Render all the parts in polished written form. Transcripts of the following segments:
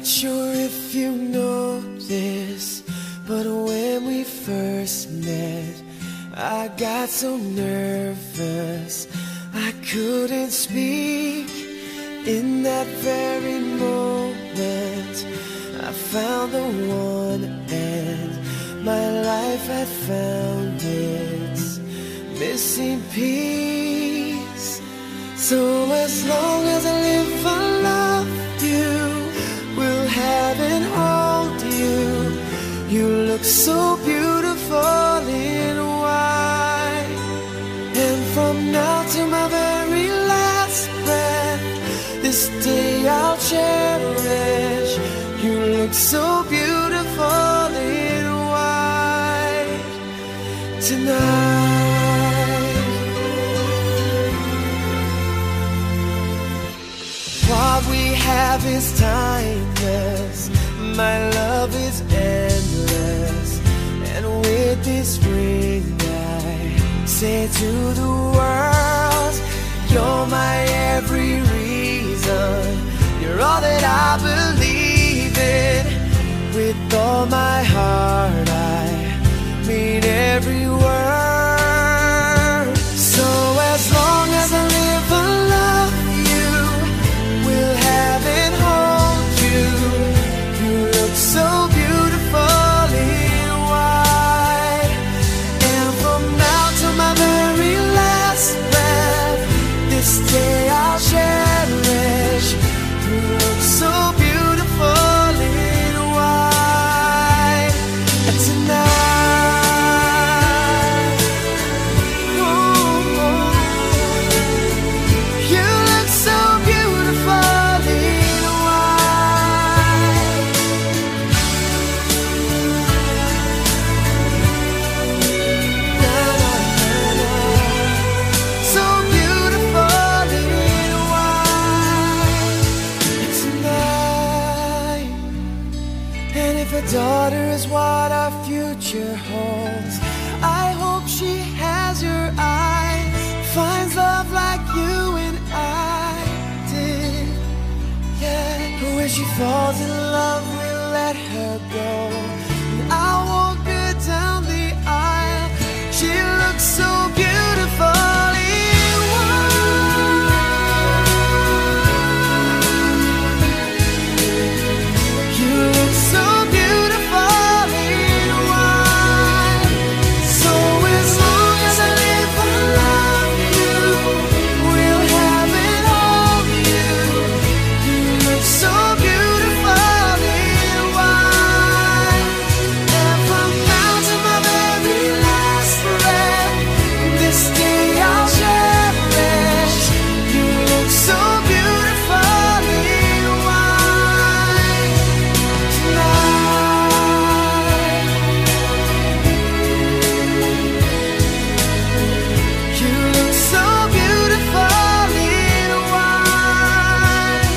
Sure if you know this, but when we first met, I got so nervous I couldn't speak. In that very moment I found the one, and my life had found its missing piece. So as long as I live, I love you, will have and hold you. You look so beautiful in white, and from now to my very last breath, this day I'll cherish. You look so beautiful in white tonight. What we have is timeless, my love is endless, and with this ring I say to the world, you're my every reason, you're all that I believe in. With all my heart I mean every word. So as long as I live, I love you, will have and hold you. You look so beautiful in white, and from now to my very last breath, this day I'll cherish. You look so beautiful in white tonight. Oh, you look so beautiful in white. Na, na, na, na. So beautiful in white tonight. And if a daughter is what our future holds, I hope she has your eyes, finds love like you and I did. Yeah, but when she falls in love, we'll let her go, and I'll walk her down the aisle. She looks so beautiful in white. You look so beautiful in white. So as long as I live, I love you, will have and hold you. You look so beautiful in white, and from now to my very last breath, this day I'll cherish. You look so beautiful in white tonight. You look so beautiful in white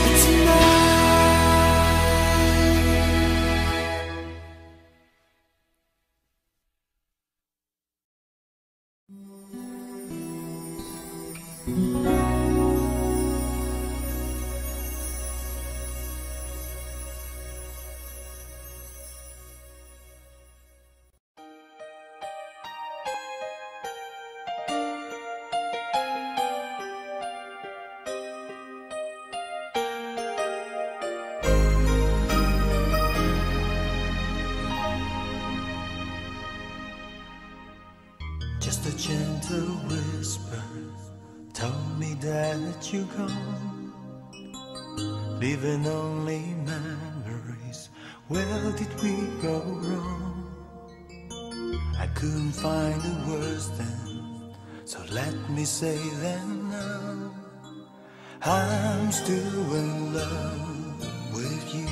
Just a gentle whisper told me that you gone, leaving only memories. Where did we go wrong? I couldn't find the words then, so let me say them now. I'm still in love with you.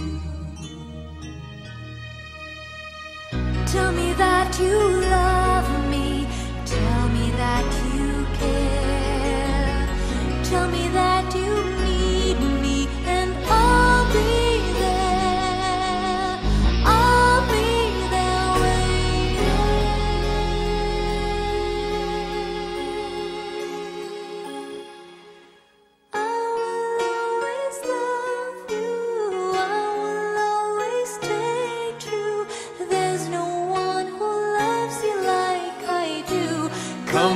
Tell me that you love me. Tell me that you care. Tell me that you need me, and I'll be there. I'll be there waiting. I will always love you. I will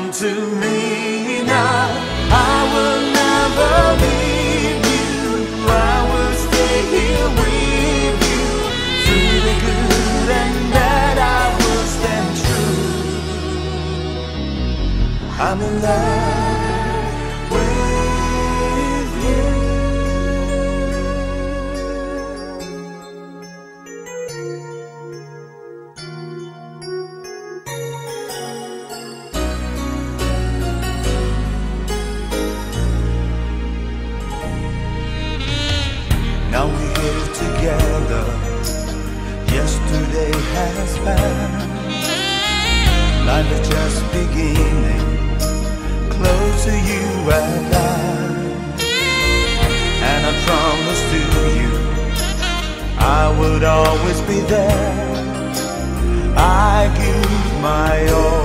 to me now. I will never leave you. I will stay here with you. Through the good and bad, I will stand true. I'm in love with you. Now we're here together. Yesterday has passed. Life is just beginning. Close to you at last. And I promise to you I would always be there. I give my all.